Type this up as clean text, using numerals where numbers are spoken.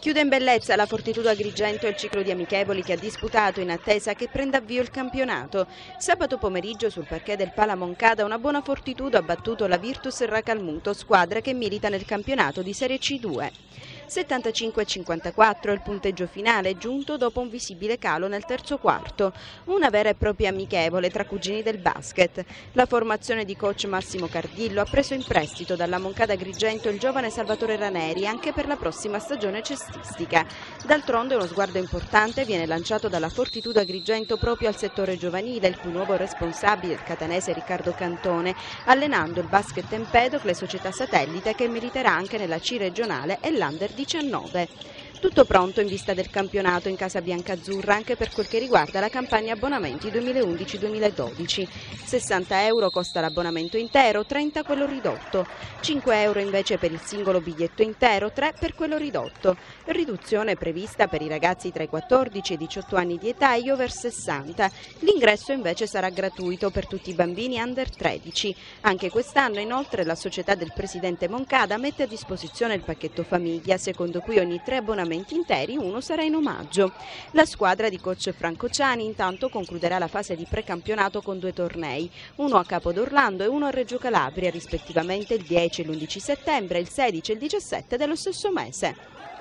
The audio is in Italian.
Chiude in bellezza la Fortitudo Agrigento il ciclo di amichevoli che ha disputato in attesa che prenda avvio il campionato. Sabato pomeriggio sul parquet del Pala Moncada una buona Fortitudo ha battuto la Virtus Racalmuto, squadra che milita nel campionato di Serie C2. 75-54 il punteggio finale, giunto dopo un visibile calo nel terzo quarto. Una vera e propria amichevole tra cugini del basket. La formazione di coach Massimo Cardillo ha preso in prestito dalla Moncada Agrigento il giovane Salvatore Raneri anche per la prossima stagione cestistica. D'altronde uno sguardo importante viene lanciato dalla Fortitudo Agrigento proprio al settore giovanile, il cui nuovo responsabile, il catanese Riccardo Cantone, allenando il basket Empedocle, società satellite che militerà anche nella C regionale e l'Under 19. Tutto pronto in vista del campionato in casa biancazzurra anche per quel che riguarda la campagna abbonamenti 2011-2012. 60 euro costa l'abbonamento intero, 30 quello ridotto. 5 euro invece per il singolo biglietto intero, 3 per quello ridotto. Riduzione prevista per i ragazzi tra i 14 e i 18 anni di età e gli over 60. L'ingresso invece sarà gratuito per tutti i bambini under 13. Anche quest'anno inoltre la società del presidente Moncada mette a disposizione il pacchetto famiglia, secondo cui ogni 3 abbonamenti interi uno sarà in omaggio. La squadra di coach Franco Ciani intanto concluderà la fase di precampionato con 2 tornei, uno a Capodorlando e uno a Reggio Calabria, rispettivamente il 10 e l'11 settembre, il 16 e il 17 dello stesso mese.